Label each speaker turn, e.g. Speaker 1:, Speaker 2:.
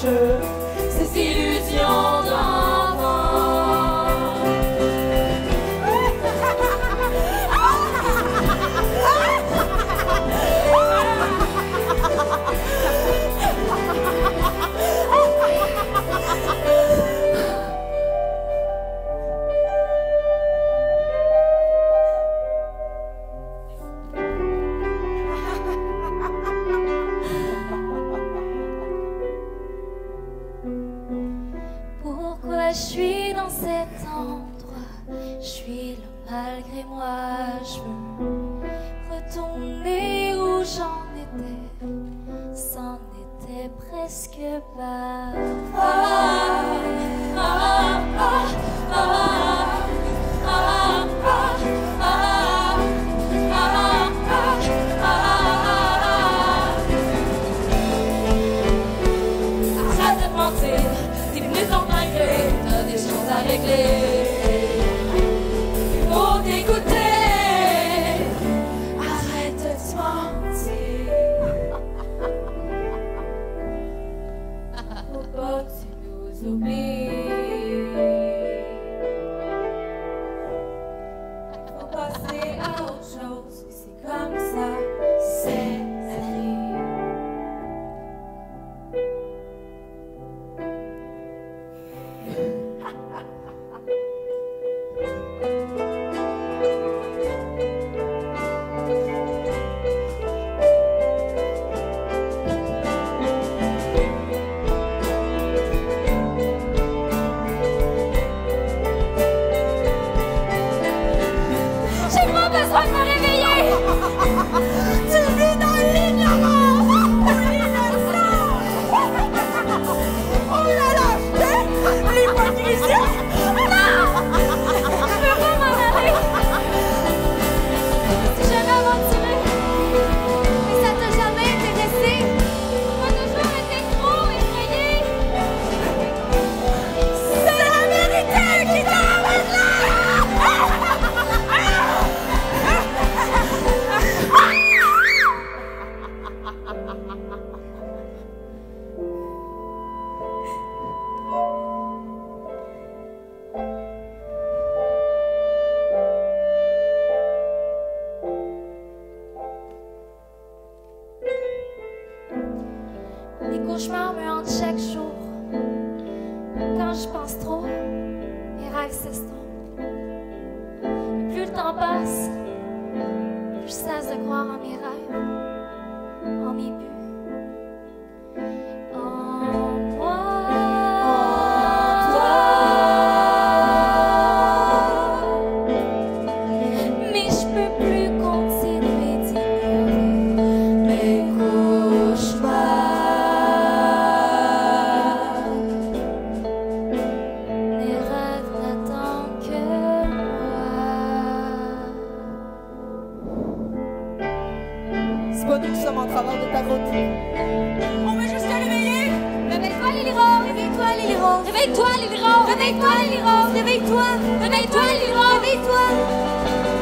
Speaker 1: ces illusions d'enfant.
Speaker 2: Pourquoi je suis dans cet endroit? Je suis là malgré moi. Je veux retourner où j'en étais. C'en était presque pas.
Speaker 1: Arrête de mentir, t'es venu ton malgré, t'as des choses à régler. Faut t'écouter, arrête de te mentir. Faut pas que tu nous oublies. Faut passer à autre chose, c'est comme ça, c'est la vie.
Speaker 2: J'ai pas besoin de me réveiller.
Speaker 1: Tu vis dans l'ignorance, l'innocence. Oh la lâcheté, l'hypocrisie.
Speaker 2: Je veux pas m'en aller. Si jamais aventuré, mais ça t'a jamais intéressé. On a toujours été trop effrayé.
Speaker 1: C'est la vérité qui t'emmène là.
Speaker 2: Les cauchemars me hantent chaque jour. Quand je pense trop, mes rêves s'estompent. Et plus le temps passe, plus je cesse de croire en mes rêves, en mes buts, en moi. Mais je peux plus continuer d'ignorer mes cauchemars. Les rêves n'attendent que moi.
Speaker 1: C'est pas nous qui sommes en travers de ta route. On veut juste te réveiller.
Speaker 2: Réveille-toi, Lily Rose! Réveille-toi, Lily Rose! Réveille-toi, Lily Rose! Réveille-toi, Lily Rose! Réveille-toi! Réveille-toi, Lily Rose! Réveille-toi!